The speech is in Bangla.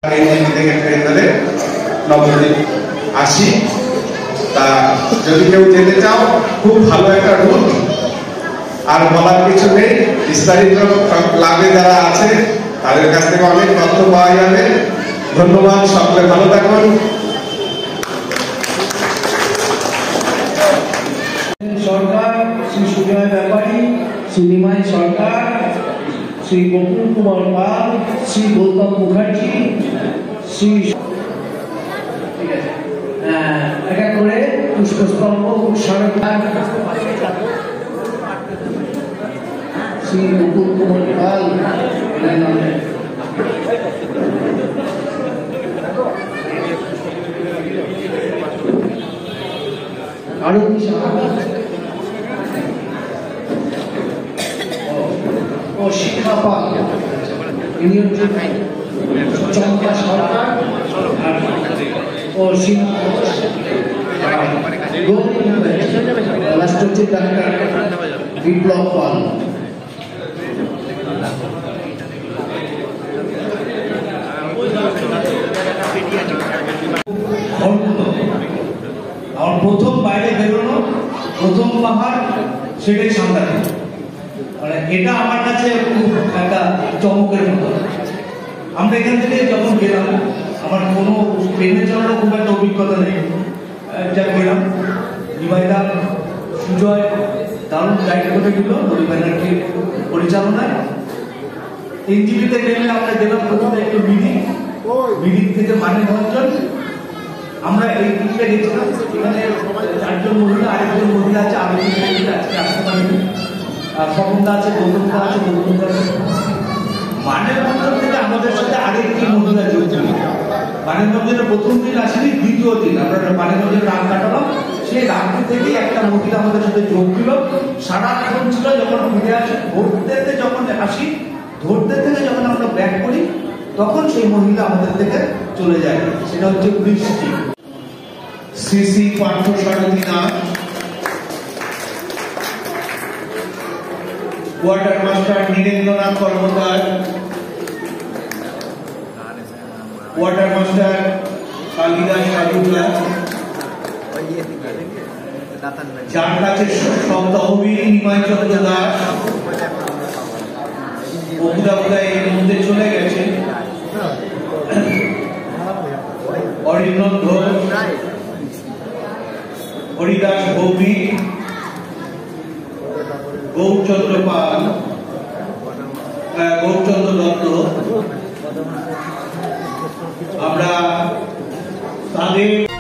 নবদ্বীপ আসি। তা যদি কেউ যেতে চাও খুব ভালো একটা রুট, আর বলার কিছু নেই। বিস্তারিত ক্লাবে যারা আছে তাদের কাছ থেকে অনেক তথ্য পাওয়া যাবে। ধন্যবাদ, সকলে ভালো থাকুন। সরকার, শ্রী সুজয় ব্যাপারী, শ্রী নিমাই সরকার, শ্রী বকুল কুমার পাল, শ্রী গৌতম মুখার্জি, শ্রী এক এক করে পুষ্পস্তম্ভ সরকার, শ্রী বকুল কুমার পাল, আরতি সাহা ও শিক্ষা পাল, ইনি হচ্ছে চম্পা সরকার ও লাস্ট হচ্ছে ডাক্তার বিপ্লব পাল। আমার প্রথম বাইরে বেরোনো প্রথম পাহাড় সেটাই সাঁতারে, মানে এটা আমার কাছে খুব একটা চমকের মতো। আমরা এখান থেকে যখন গেলাম, আমার কোনো ট্রেনে চলারও খুব একটা অভিজ্ঞতা নেই, যা গেলাম নিমাইদা সুজয় দারুণ গাইড করে দিল রবি ব্যানার্জির পরিচালনায়। এনজিপিতে গেলে আমরা গেলাম প্রথমে একটু মিরিক থেকে মানিকগঞ্জ। আমরা এই দিকটা গেছিলাম, এখানে 4 জন মহিলা, আরেকজন মহিলা আছে, আরেকজন মহিলা আজকে আসতে পারেনি, স্বপনদা আছে, গৌতমদা আছে, গৌতমদা আছে। মানিকগঞ্জ থেকে আমাদের সাথে আরেকটি মহিলা যোগ দিল। মানিকগঞ্জের প্রথম দিন আসেনি, দ্বিতীয় দিন আমরা মানিকগঞ্জের রাত কাটালাম। সেই রাত্রি থেকে একটা মহিলা আমাদের সাথে যোগ দিল, সারাক্ষণ ছিল। যখন ফিরে আসি ধরতে যখন আসি, ধরতে থেকে যখন আমরা ব্যাক করি, তখন সেই মহিলা আমাদের থেকে চলে যায়। সেটা হচ্ছে বৃষ্টি। Shri Shri Partha Sarathi Nath, water master Nirendranath Karmakar, water master Kalidas Sadhuka, যার কাছে সব তহবিল নিমাই চন্দ্র দাস, বকুড়া এর মধ্যে চলে গেছে, অরিন্দম ঘোষ, হরিদাস ভৌমিক, গৌরচন্দ্র পাল, গৌরচন্দ্র দত্ত। আমরা তাদের